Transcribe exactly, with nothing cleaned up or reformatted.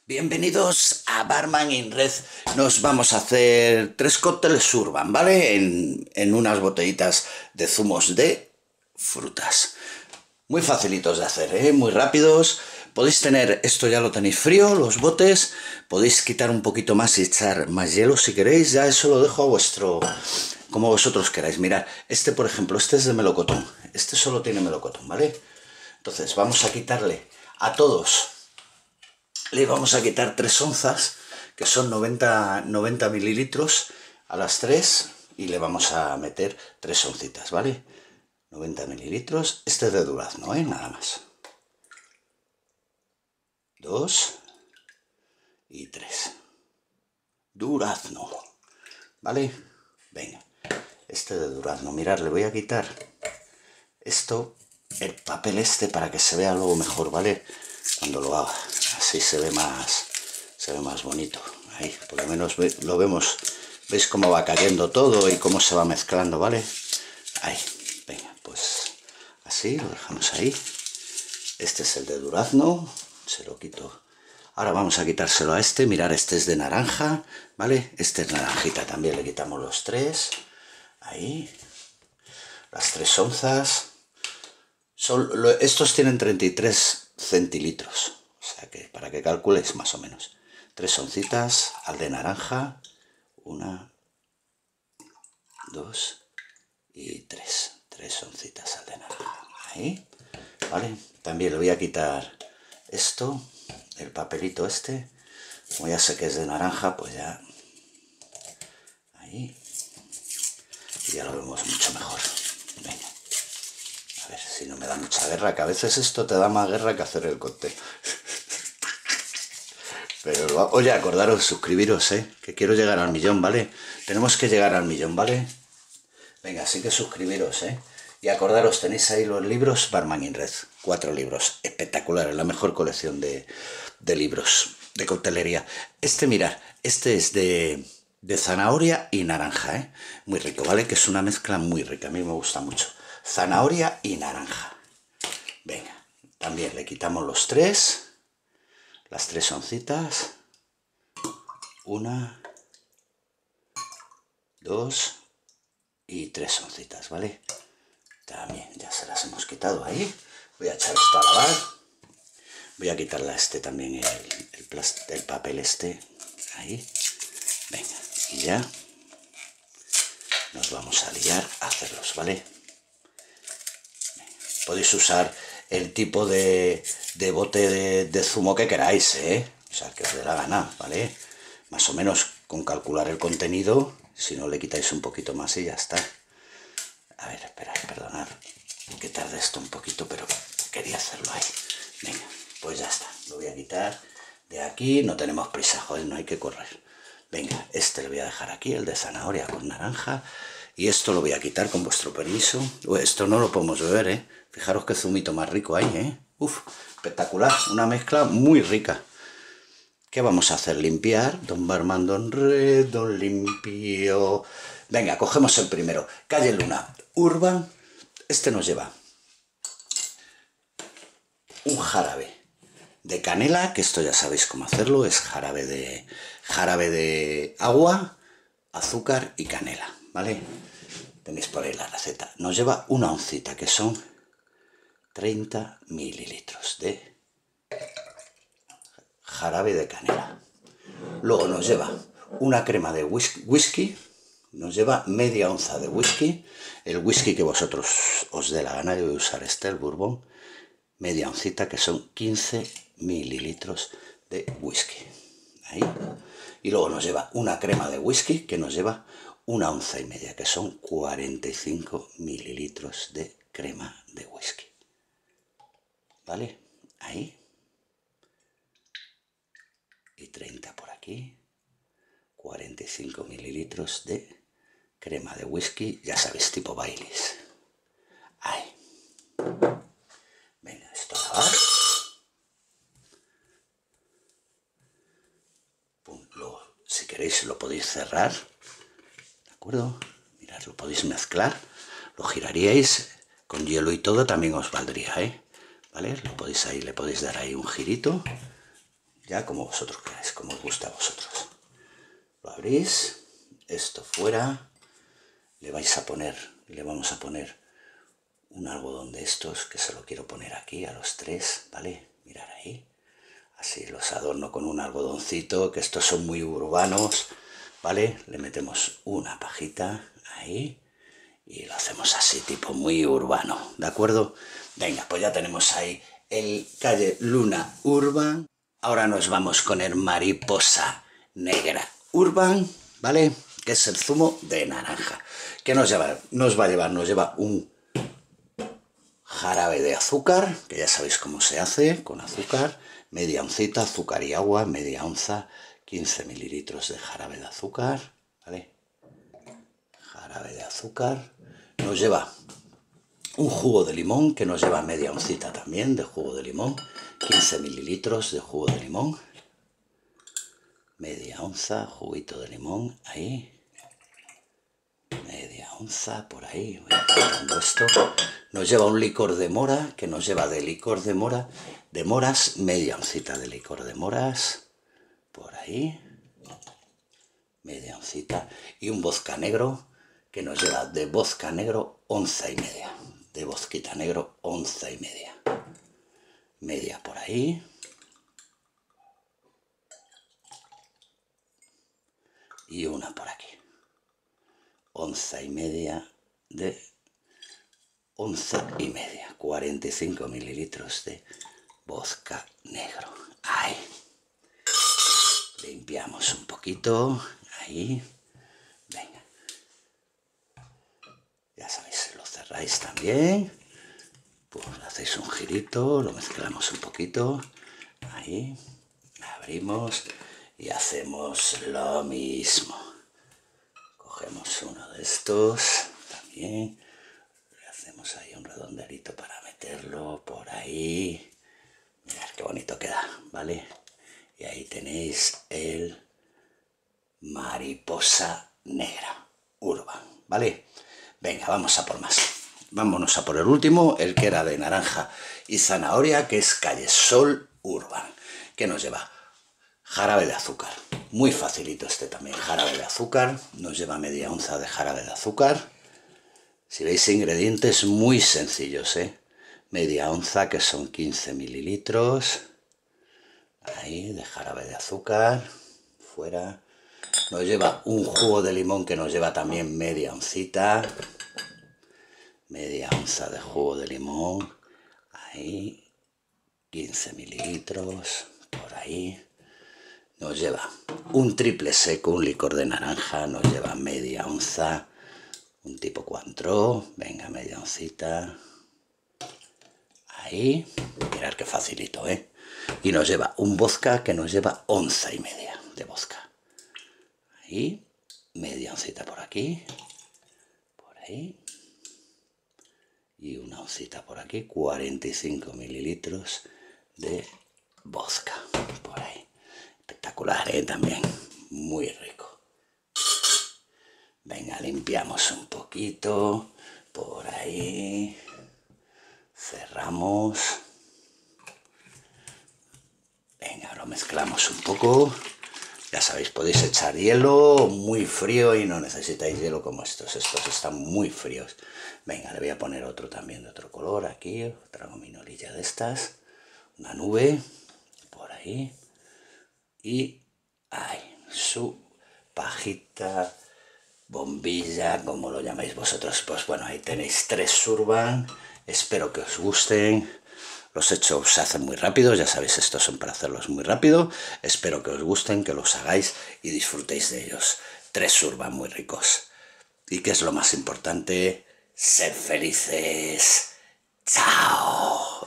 Bienvenidos a Barman in Red. Nos vamos a hacer tres cócteles Urban, ¿vale? En, en unas botellitas de zumos de frutas. Muy facilitos de hacer, ¿eh? Muy rápidos. Podéis tener, esto ya lo tenéis frío, los botes. Podéis quitar un poquito más y echar más hielo si queréis. Ya eso lo dejo a vuestro... como vosotros queráis. Mirad, este por ejemplo, este es de melocotón. Este solo tiene melocotón, ¿vale? Entonces vamos a quitarle a todos... Le vamos a quitar tres onzas, que son noventa, noventa mililitros a las tres, y le vamos a meter tres oncitas, ¿vale? noventa mililitros, este es de durazno, ¿eh? Nada más. Dos y tres. Durazno, ¿vale? Venga, este de durazno. Mirad, le voy a quitar esto, el papel este, para que se vea luego mejor, ¿vale? Cuando lo haga. Así se ve más, se ve más bonito. Ahí, por lo menos ve, lo vemos. ¿Veis cómo va cayendo todo y cómo se va mezclando, ¿vale? Ahí, venga, pues así, lo dejamos ahí. Este es el de durazno, se lo quito. Ahora vamos a quitárselo a este. Mirad, este es de naranja, ¿vale? Este es naranjita, también le quitamos los tres. Ahí, las tres onzas. Son, estos tienen treinta y tres centilitros. O sea que para que calculéis más o menos. Tres oncitas al de naranja. Una, dos y tres. Tres oncitas al de naranja. Ahí. ¿Vale? También le voy a quitar esto, el papelito este. Como ya sé que es de naranja, pues ya... Ahí. Y ya lo vemos mucho mejor. Venga. A ver si no me da mucha guerra, que a veces esto te da más guerra que hacer el cóctel. Pero, oye, acordaros, suscribiros, ¿eh? Que quiero llegar al millón, ¿vale? Tenemos que llegar al millón, ¿vale? Venga, así que suscribiros, ¿eh? Y acordaros, tenéis ahí los libros Barman in Red. Cuatro libros espectaculares, la mejor colección de, de libros de coctelería. Este, mirad, este es de, de zanahoria y naranja, ¿eh? Muy rico, ¿vale? Que es una mezcla muy rica, a mí me gusta mucho. Zanahoria y naranja. Venga, también le quitamos los tres... Las tres oncitas, una, dos y tres oncitas, ¿vale? También ya se las hemos quitado ahí. Voy a echar esto a lavar. Voy a quitarle a este también el, el, el papel este, ahí. Venga, y ya nos vamos a liar a hacerlos, ¿vale? Podéis usar el tipo de, de bote de, de zumo que queráis, ¿eh? O sea, que os dé la gana, ¿vale? Más o menos con calcular el contenido, si no le quitáis un poquito más y ya está. A ver, esperad, perdonad, que tarde esto un poquito, pero quería hacerlo ahí. Venga, pues ya está, lo voy a quitar de aquí, no tenemos prisa, joder, no hay que correr. Venga, este lo voy a dejar aquí, el de zanahoria con naranja. Y esto lo voy a quitar con vuestro permiso. Uy, esto no lo podemos beber, ¿eh? Fijaros qué zumito más rico hay, ¿eh? Uf, espectacular. Una mezcla muy rica. ¿Qué vamos a hacer? Limpiar. Don Barman, don Red, don limpio. Venga, cogemos el primero. Calle Luna. Urban. Este nos lleva un jarabe de canela, que esto ya sabéis cómo hacerlo. Es jarabe de, jarabe de agua, azúcar y canela, ¿vale? Tenéis por ahí la receta. Nos lleva una oncita, que son treinta mililitros de jarabe de canela. Luego nos lleva una crema de whisky, whisky, nos lleva media onza de whisky, el whisky que vosotros os dé la gana. Yo voy a usar este, el bourbon, media oncita, que son quince mililitros de whisky. Ahí. Y luego nos lleva una crema de whisky, que nos lleva una onza y media, que son cuarenta y cinco mililitros de crema de whisky. ¿Vale? Ahí. Y treinta por aquí. cuarenta y cinco mililitros de crema de whisky, ya sabéis, tipo Baileys. Ahí. Venga, esto a lavar. Pum, luego, si queréis, lo podéis cerrar. ¿De acuerdo? Mirad, lo podéis mezclar. Lo giraríais con hielo y todo, también os valdría, ¿eh? ¿Vale? Lo podéis ahí, le podéis dar ahí un girito. ya como vosotros queráis, como os gusta a vosotros. Lo abrís, esto fuera, le vais a poner, le vamos a poner un algodón de estos, que se lo quiero poner aquí a los tres, ¿vale? Mirad ahí. Así los adorno con un algodoncito, que estos son muy urbanos, ¿vale? Le metemos una pajita ahí y lo hacemos así, tipo muy urbano, ¿de acuerdo? Venga, pues ya tenemos ahí el Calle Luna Urban. Ahora nos vamos con el Mariposa Negra Urban, ¿vale? Que es el zumo de naranja. ¿Qué nos lleva? Nos va a llevar, nos lleva un jarabe de azúcar, que ya sabéis cómo se hace, con azúcar, media oncita, azúcar y agua, media onza, quince mililitros de jarabe de azúcar, ¿vale? Jarabe de azúcar. Nos lleva un jugo de limón, que nos lleva media oncita también de jugo de limón, quince mililitros de jugo de limón, media onza, juguito de limón, ahí, media onza, por ahí, voy apretando esto. Nos lleva un licor de mora, que nos lleva de licor de mora, de moras, media oncita de licor de moras, por ahí, media oncita, y un vodka negro, que nos lleva de vodka negro onza y media, de vodka negro onza y media, media por ahí, y una por aquí, onza y media de onza y media, cuarenta y cinco mililitros de vodka negro. Ahí. Limpiamos un poquito, ahí. Venga. Ya sabéis, lo cerráis también. Pues hacéis un girito, lo mezclamos un poquito. Ahí. Abrimos y hacemos lo mismo. Cogemos uno de estos también. Le hacemos ahí un redondelito para meterlo por ahí. Mirad qué bonito queda, ¿vale? Y ahí tenéis el Mariposa Negra Urban, ¿vale? Venga, vamos a por más. Vámonos a por el último, el que era de naranja y zanahoria, que es Calle Sol Urban, que nos lleva jarabe de azúcar. Muy facilito este también, jarabe de azúcar. Nos lleva media onza de jarabe de azúcar. Si veis ingredientes muy sencillos, ¿eh? Media onza, que son quince mililitros. Ahí, de jarabe de azúcar. Fuera. Nos lleva un jugo de limón, que nos lleva también media oncita. Media onza de jugo de limón. Ahí. quince mililitros. Por ahí. Nos lleva un triple seco, un licor de naranja. Nos lleva media onza. Un tipo Cointreau. Venga, media oncita. Ahí. Mirad qué facilito, ¿eh? Y nos lleva un vodka, que nos lleva onza y media de vodka. Ahí, media oncita por aquí, por ahí, y una oncita por aquí, cuarenta y cinco mililitros de vodka, por ahí. Espectacular, ¿eh? También, muy rico. Venga, limpiamos un poquito, por ahí, cerramos. Venga, lo mezclamos un poco. Ya sabéis, podéis echar hielo muy frío y no necesitáis hielo como estos. Estos están muy fríos. Venga, le voy a poner otro también de otro color aquí. Otra gominolilla de estas. Una nube. Por ahí. Y ahí, su pajita, bombilla, como lo llamáis vosotros. Pues bueno, ahí tenéis tres Urban. Espero que os gusten. Los hechos se hacen muy rápido, ya sabéis, estos son para hacerlos muy rápido. Espero que os gusten, que los hagáis y disfrutéis de ellos. Tres Urban muy ricos. Y que es lo más importante, ser felices. ¡Chao!